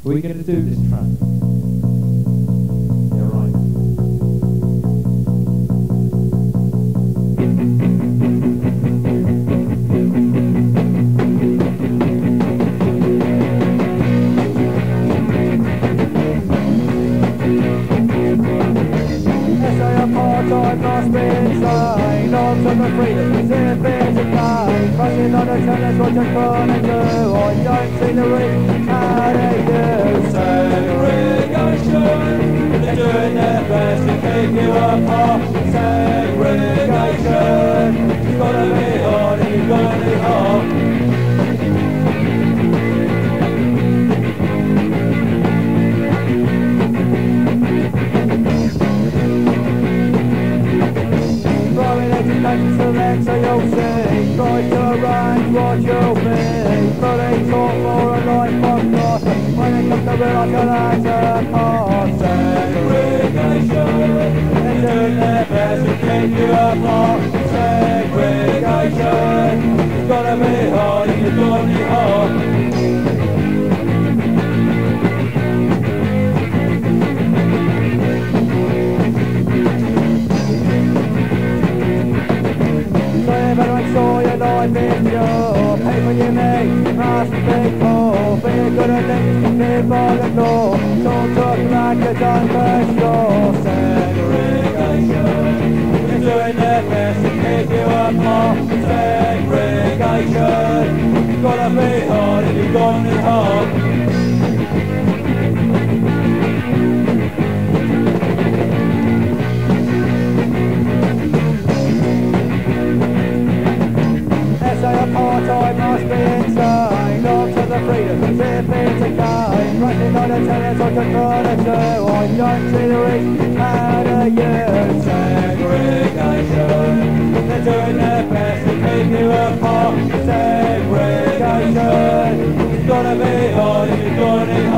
we going to do this track? Yeah, right. Part-time must be insane. On to the freedom, zip it again. Crashing on the tennis, what you're gonna do? I don't see the reason how they do. Segregation, they're doing their best to keep you apart. Segregation, it's gotta be hard and you've gotta be hard. Select so you'll see, try to arrange what you'll be. Fully taught for a life of loss. When it comes to real, I can act a part. Segregation, they're doing their best to keep you apart. Segregation, it's gotta be hard and you're gonna be hard. Sure your life is pure. People you meet must be cool. Be good at things, live by the law. Don't talk like you don't for sure. Segregation, they're doing their best to keep you apart. Segregation, it's gotta be hard if you're gonna be hard. Apartheid must be insane. On to the freedom, zip it again. Rushing on the tennis, what you're gonna do? I don't see the reason how to use segregation. They're doing their best to keep you apart. Segregation, it's gonna be hard if you're gonna be hard.